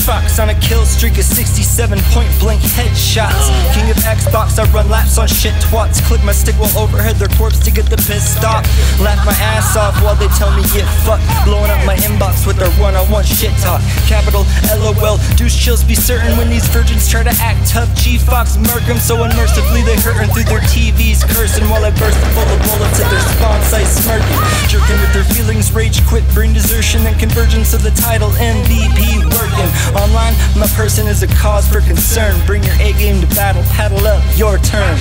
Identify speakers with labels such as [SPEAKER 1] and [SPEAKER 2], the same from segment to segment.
[SPEAKER 1] G-Fox on a kill streak of 67 point blank headshots. King of Xbox, I run laps on shit twats. Click my stick while overhead their corpse to get the piss stopped. Laugh my ass off while they tell me get fucked. Blowing up my inbox with their one-on-one shit talk. Capital LOL, douche chills be certain when these virgins try to act tough. G-Fox murk them so unmercifully they hurtin' through their TVs cursing while I burst full of bullets at their spawn site smirking. Jerking with their feelings, rage quit, brain desertion, and convergence of the title MVP working. Online, my person is a cause for concern. Bring your A game to battle, paddle up, your turn.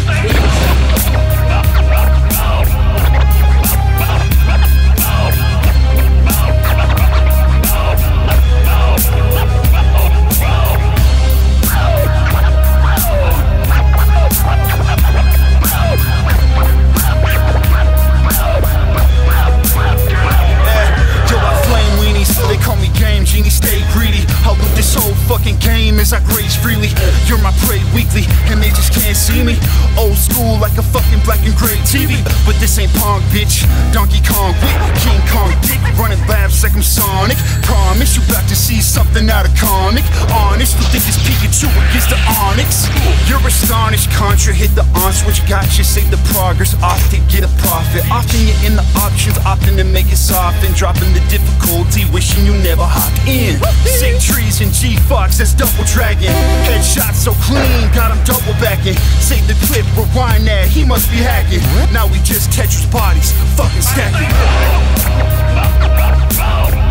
[SPEAKER 2] Genie, stay greedy. I'll loot this whole fucking game as I graze freely. You're my prey weekly, and they just can't see me. Old school like a fucking black and gray TV. But this ain't Pong, bitch. Donkey Kong with King Kong dick. Running laps like I'm Sonic. Promise you about to see something out of comic. Honest, you think it's Pikachu against the Onyx? You're astonished, Contra. Hit the on switch, gotcha. Save the progress, often get a profit. Often you're in the options, opting to make it soft. And dropping the difficulty, wishing you never hopped in. Sick trees and G-Fox, that's double dragon. Headshot so clean, got him double backing. Save the clip, rewind that, he must be hacking. Now we just Tetris bodies, fucking stacking.